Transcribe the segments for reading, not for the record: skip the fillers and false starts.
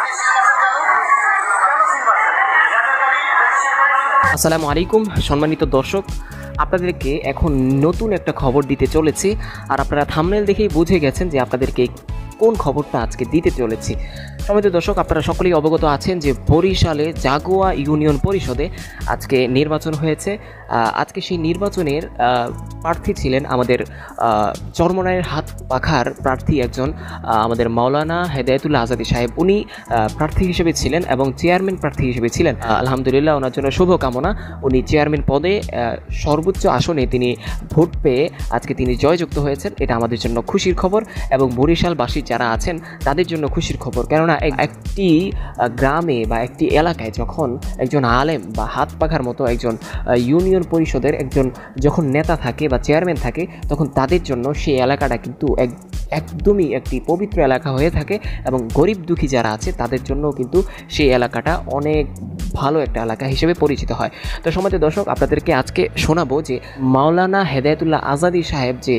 আসসালামু আলাইকুম সম্মানিত দর্শক, আপনাদেরকে এখন নতুন একটা খবর দিতে চলেছি। আর আপনারা থাম্বনেল দেখেই বুঝে গেছেন যে আপনাদেরকে কোন খবরটা আজকে দিতে চলেছি। সম্মানিত দর্শক, আপনারা সকলেই অবগত আছেন যে বরিশালে জাগুয়া ইউনিয়ন পরিষদে আজকে নির্বাচন হয়েছে। আজকে সেই নির্বাচনের প্রার্থী ছিলেন আমাদের চরমনাইয়ের হাত পাখার প্রার্থী একজন আমাদের মাওলানা হেদায়েতুল্লাহ আজাদী সাহেব। উনি প্রার্থী হিসেবে ছিলেন এবং চেয়ারম্যান প্রার্থী হিসেবে ছিলেন। আলহামদুলিল্লাহ, ওনার জন্য শুভকামনা। উনি চেয়ারম্যান পদে সর্বোচ্চ আসনে তিনি ভোট পেয়ে আজকে তিনি জয়যুক্ত হয়েছেন। এটা আমাদের জন্য খুশির খবর এবং বরিশালবাসী যারা আছেন তাদের জন্য খুশির খবর। কেননা একটি গ্রামে বা একটি এলাকায় যখন একজন আলেম বা হাত পাখার মতো একজন ইউনিয়ন পরিষদের একজন যখন নেতা থাকে বা চেয়ারম্যান থাকে, তখন তাদের জন্য সেই এলাকাটা কিন্তু একদমই একটি পবিত্র এলাকা হয়ে থাকে এবং গরিব দুঃখী যারা আছে তাদের জন্য কিন্তু সেই এলাকাটা অনেক ভালো একটা এলাকা হিসেবে পরিচিত হয়। তো সম্মানিত দর্শক, আপনাদেরকে আজকে শোনাবো যে মাওলানা হেদায়েতুল্লাহ আজাদী সাহেব যে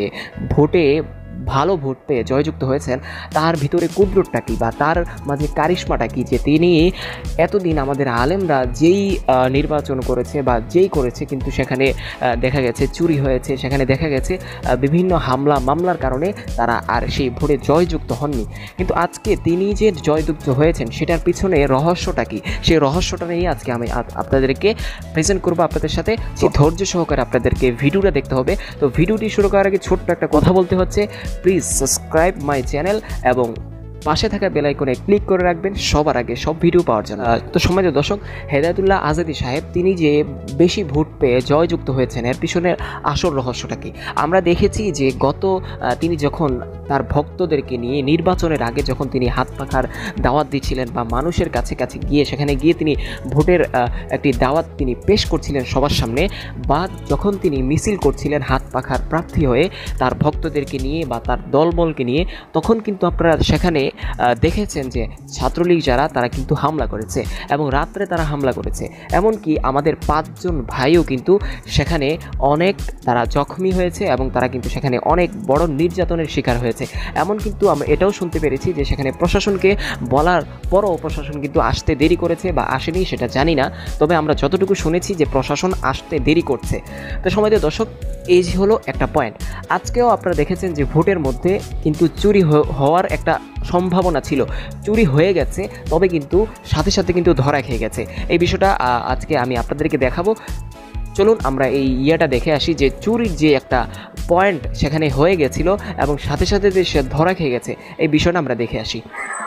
ভালো ভোট পেয়ে জয়যুক্ত হয়েছেন, তার ভিতরে কুদরতটা কী বা তার মাঝে কারিশমাটা কী, যে তিনি এতদিন আমাদের আলেমরা যেই নির্বাচন করেছে বা যেই করেছে কিন্তু সেখানে দেখা গেছে চুরি হয়েছে, সেখানে দেখা গেছে বিভিন্ন মামলার কারণে তারা আর সেই ভোটে জয়যুক্ত হননি। কিন্তু আজকে তিনি যে জয়যুক্ত হয়েছেন সেটার পিছনে রহস্যটা কী, সেই রহস্যটা নিয়ে আজকে আমি আপনাদেরকে প্রেজেন্ট করবো আপনাদের সাথে। যে ধৈর্য সহকারে আপনাদেরকে ভিডিওটা দেখতে হবে। তো ভিডিওটি শুরু করার আগে ছোট্ট একটা কথা বলতে হচ্ছে, প্লিজ সাবস্ক্রাইব মাই চ্যানেল এবং পাশে থাকা বেল আইকনে ক্লিক করে রাখবেন সবার আগে সব ভিডিও পাওয়ার জন্য। তো সম্মানিত দর্শক, হেদায়েতুল্লাহ আজাদী সাহেব তিনি যে বেশি ভোট পেয়ে জয়যুক্ত হয়েছেন এর পিছনের আসল রহস্যটা কি? আমরা দেখেছি যে তিনি যখন তার ভক্তদেরকে নিয়ে নির্বাচনের আগে যখন তিনি হাত পাখার দাওয়াত দিচ্ছিলেন বা মানুষের কাছে গিয়ে সেখানে গিয়ে তিনি ভোটের একটি দাওয়াত তিনি পেশ করছিলেন সবার সামনে, বা যখন তিনি মিছিল করছিলেন হাত পাখার প্রার্থী হয়ে তার ভক্তদেরকে নিয়ে বা তার দলবলকে নিয়ে, তখন কিন্তু আপনারা সেখানে দেখেছেন যে ছাত্রলীগ যারা তারা কিন্তু হামলা করেছে এবং রাত্রে তারা হামলা করেছে। এমনকি আমাদের 5 জন ভাইও কিন্তু সেখানে অনেক তারা জখমি হয়েছে এবং তারা কিন্তু সেখানে অনেক বড় নির্যাতনের শিকার হয়েছে। এমন কিন্তু আমরা এটাও শুনতে পেরেছি যে সেখানে প্রশাসনকে বলার পরও প্রশাসন কিন্তু আসতে দেরি করেছে বা আসেনি সেটা জানি না, তবে আমরা যতটুকু শুনেছি যে প্রশাসন আসতে দেরি করছে। তো সম্মানিত দর্শক, এই হলো একটা পয়েন্ট। আজকেও আপনারা দেখেছেন যে ভোটের মধ্যে কিন্তু চুরি হওয়ার একটা সম্ভাবনা ছিল, চুরি হয়ে গেছে, তবে কিন্তু সাথে সাথে কিন্তু ধরা খেয়ে গেছে। এই বিষয়টা আজকে আমি আপনাদেরকে দেখাবো। চলুন আমরা এই ইয়েটা দেখে আসি যে চুরির যে একটা পয়েন্ট সেখানে হয়ে গেছিল এবং সাথে সাথে যে সে ধরা খেয়ে গেছে, এই বিষয়টা আমরা দেখে আসি।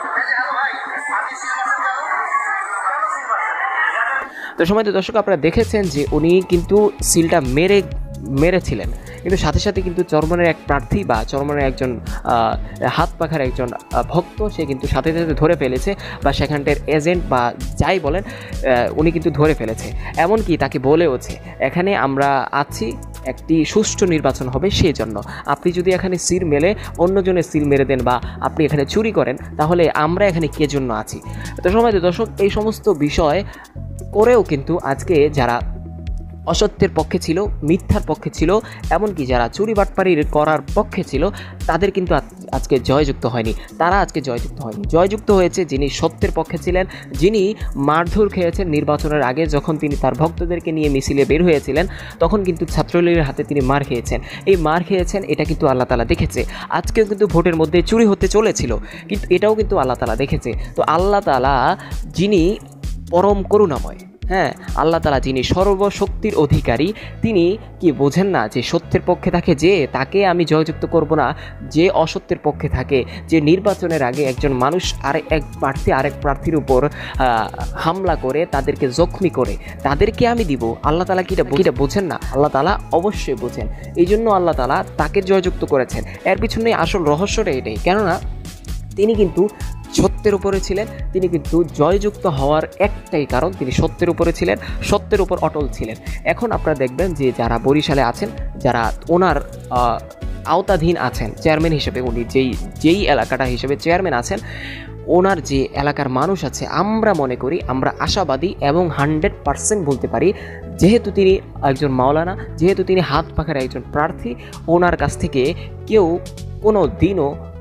তো সম্মানিত দর্শক, আপনারা দেখেছেন যে উনি কিন্তু সিলটা মেরেছিলেন, কিন্তু সাথে সাথে কিন্তু চরমনের এক প্রার্থী বা চরমনের একজন হাত পাখার একজন ভক্ত সে কিন্তু সাথে সাথে ধরে ফেলেছে, বা সেখানটার এজেন্ট বা যাই বলেন উনি কিন্তু ধরে ফেলেছে। এমনকি তাকে বলেওছে, এখানে আমরা আছি একটি সুষ্ঠু নির্বাচন হবে, সেই জন্য আপনি যদি এখানে সিল মেলে অন্যজনের সিল মেরে দেন বা আপনি এখানে চুরি করেন, তাহলে আমরা এখানে কে জন্য আছি? তো সম্মানিত দর্শক, এই সমস্ত বিষয় করেও কিন্তু আজকে যারা অসত্যের পক্ষে ছিল, মিথ্যার পক্ষে ছিল, এমনকি যারা চুরি বাটপারি করার পক্ষে ছিল, তাদের কিন্তু আজকে জয়যুক্ত হয়নি। তারা আজকে জয়যুক্ত হয়নি, জয়যুক্ত হয়েছে যিনি সত্যের পক্ষে ছিলেন, যিনি মারধর খেয়েছেন নির্বাচনের আগে যখন তিনি তার ভক্তদেরকে নিয়ে মিছিলে বের হয়েছিলেন, তখন কিন্তু ছাত্রলীগের হাতে তিনি মার খেয়েছেন। এই মার খেয়েছেন এটা কিন্তু আল্লাহ তাআলা দেখেছে। আজকেও কিন্তু ভোটের মধ্যে চুরি হতে চলেছিল, কিন্তু এটাও কিন্তু আল্লাহ তাআলা দেখেছে। তো আল্লাহ তাআলা যিনি পরম করুণাময়, হ্যাঁ, আল্লাহ তাআলা যিনি সর্বশক্তির অধিকারী, তিনি কি বোঝেন না যে সত্যের পক্ষে থাকে যে তাকে আমি জয়যুক্ত করব না, যে অসত্যের পক্ষে থাকে, যে নির্বাচনের আগে একজন মানুষ আরেক প্রার্থীর উপর হামলা করে তাদেরকে জখমি করে তাদেরকে আমি দিব, আল্লাহ তাআলা কিটা বোঝেন না? আল্লাহ তাআলা অবশ্যই বোঝেন। এই জন্য আল্লাহ তাআলা তাকে জয়যুক্ত করেছেন। এর পিছনে আসল রহস্যটা এটাই, কেননা তিনি কিন্তু সত্যের উপরে ছিলেন। তিনি কিন্তু জয়যুক্ত হওয়ার একটাই কারণ, তিনি সত্যের উপরে ছিলেন, সত্যের উপর অটল ছিলেন। এখন আপনারা দেখবেন যে যারা বরিশালে আছেন, যারা ওনার আওতাধীন আছেন চেয়ারম্যান হিসেবে, উনি যেই এলাকাটা হিসেবে চেয়ারম্যান আছেন, ওনার যে এলাকার মানুষ আছে, আমরা মনে করি, আমরা আশাবাদী এবং 100% বলতে পারি, যেহেতু তিনি একজন মাওলানা, যেহেতু তিনি হাত পাখার একজন প্রার্থী, ওনার কাছ থেকে কেউ কোনো দিনও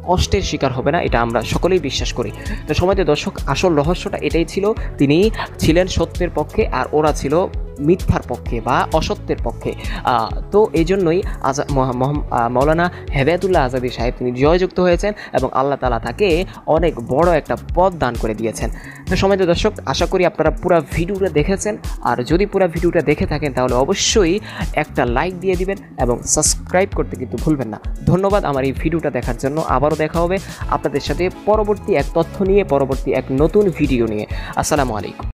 কষ্টের শিকার হবে না, এটা আমরা সকলেই বিশ্বাস করি। তো সময়ত দর্শক, আসল রহস্যটা এটাই ছিল, তিনি ছিলেন সত্যের পক্ষে আর ওরা ছিল মিথ্যার পক্ষে বা অসত্যের পক্ষে। তো এই জন্যই মৌলানা হেদায়েতুল্লাহ আজাদী সাহেব তিনি জয়যুক্ত হয়েছেন এবং আল্লাহ তাআলা তাকে অনেক বড় একটা পদ দান করে দিয়েছেন। তো সময়ত দর্শক, আশা করি আপনারা পুরো ভিডিওটা দেখেছেন, আর যদি পুরো ভিডিওটা দেখে থাকেন তাহলে অবশ্যই একটা লাইক দিয়ে দিবেন এবং সাবস্ক্রাইব করতে কিন্তু ভুলবেন না। ধন্যবাদ আমার এই ভিডিওটা দেখার জন্য। আবারও দেখা হবে আপনাদের সাথে পরবর্তী এক তথ্য নিয়ে, পরবর্তী এক নতুন ভিডিও নিয়ে। আসসালামু আলাইকুম।